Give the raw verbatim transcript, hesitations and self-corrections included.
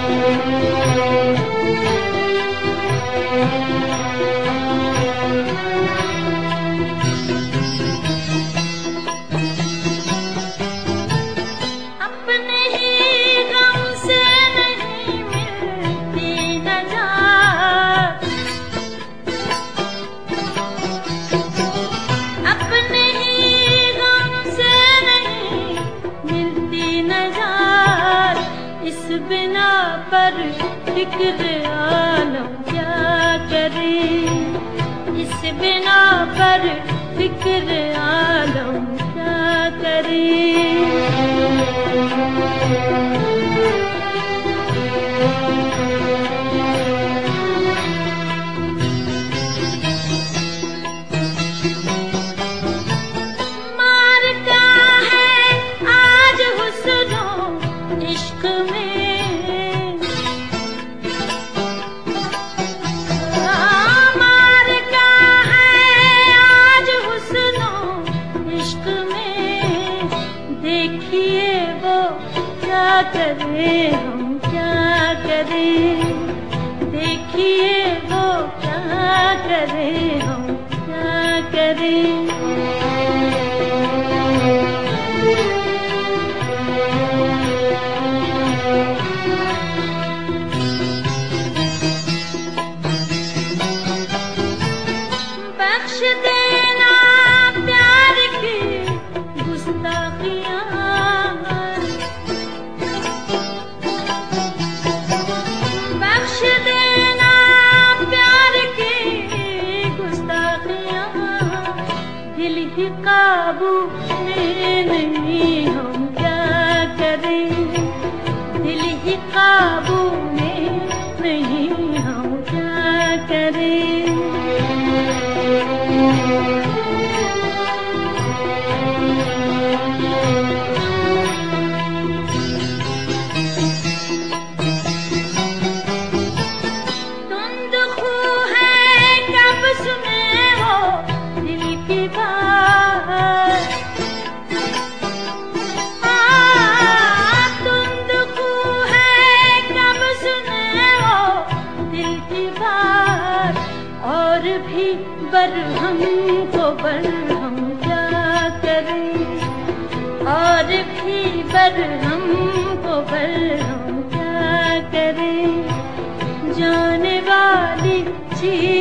बिना पर फिक्र आलम क्या करें, इस बिना पर फिक्र आलम क्या करें। मारता है आज हुस्नो इश्क में, देखिए वो क्या करे हम क्या करें, देखिए वो क्या करे हम क्या करें। बख्श देना प्यार की गुस्ताखियां, बख्श देना प्यार की गुस्ताखियां, दिल ही काबू में नहीं हम क्या करें, दिल ही काबू में नहीं हम क्या करें। और भी बरहम को बरहम क्या करें, और भी बरहम को बरहम क्या करें। जाने वाली चीज